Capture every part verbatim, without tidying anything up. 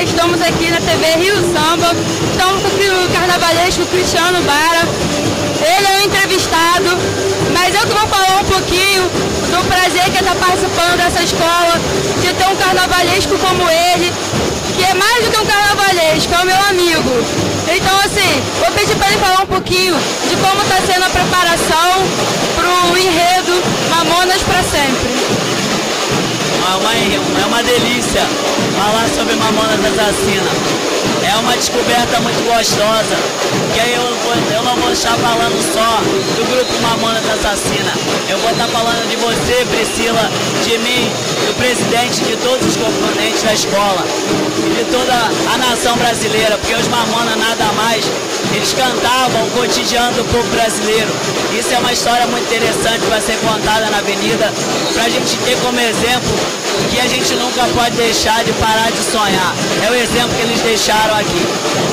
Olá, estamos aqui na T V Rio Samba, estamos com o carnavalesco Cristiano Bara. Ele é o entrevistado, mas eu que vou falar um pouquinho do prazer que é estar participando dessa escola, de ter um carnavalesco como ele, que é mais do que um carnavalesco, é o meu amigo. Então, assim, vou pedir para ele falar um pouquinho de como está sendo a preparação para o enredo Mamonas para Sempre. É uma, é uma delícia falar sobre Mamonas Assassina. É uma descoberta muito gostosa, que aí eu, vou, eu não vou estar falando só do grupo Mamonas Assassina. Eu vou estar falando de você, Priscila, de mim, do presidente, de todos os componentes da escola e de toda a nação brasileira, porque os Mamonas nada mais, eles cantavam o cotidiano do povo brasileiro. Isso é uma história muito interessante para ser contada na avenida, para a gente ter como exemplo que a gente nunca pode deixar de parar de sonhar. É o exemplo que eles deixaram aqui.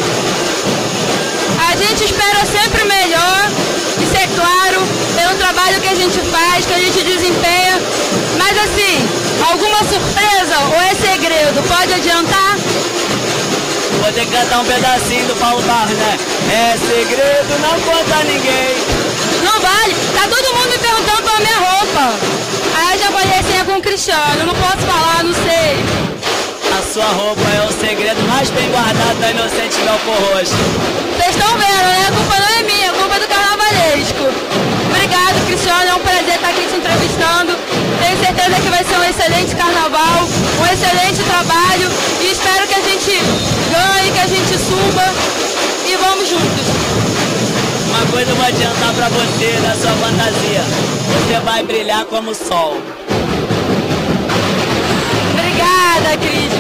A gente espera sempre melhor, isso é claro, pelo trabalho que a gente faz, que a gente desempenha. Mas assim, alguma surpresa ou é segredo? Pode adiantar? Vou ter que cantar um pedacinho do Paulo Barros, né? É segredo, não conta a ninguém. Não vale, tá todo mundo me perguntando pela minha roupa. Aí eu já falei assim, é com o Cristiano, eu não posso falar, não sei. A sua roupa é o segredo mais bem guardado da Inocente Belfor Roxo. Vocês estão vendo, né? A culpa não é minha, a culpa é do carnavalesco. Obrigado, Cristiano, é um prazer estar aqui te entrevistando. Tenho certeza que vai ser um excelente carnaval, um excelente trabalho e espero que a gente ganhe, que a gente suba e vamos juntos. Uma coisa eu vou adiantar pra você da sua fantasia. Você vai brilhar como o sol. Obrigada, Cris.